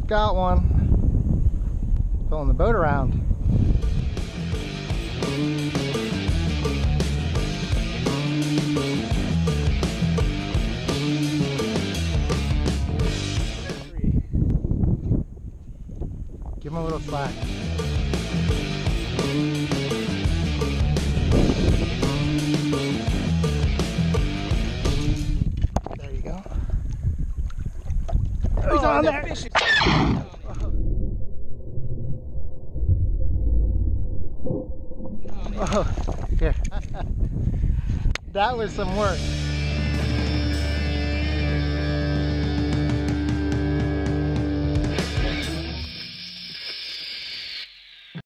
got one. Pulling the boat around. Give him a little slack. There you go. Oh, he's on there. Fish. Oh, here. That was some work.